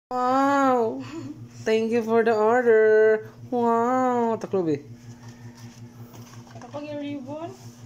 Wow! Thank you for the order. Wow! Taklobi. Kapag yung ribbon.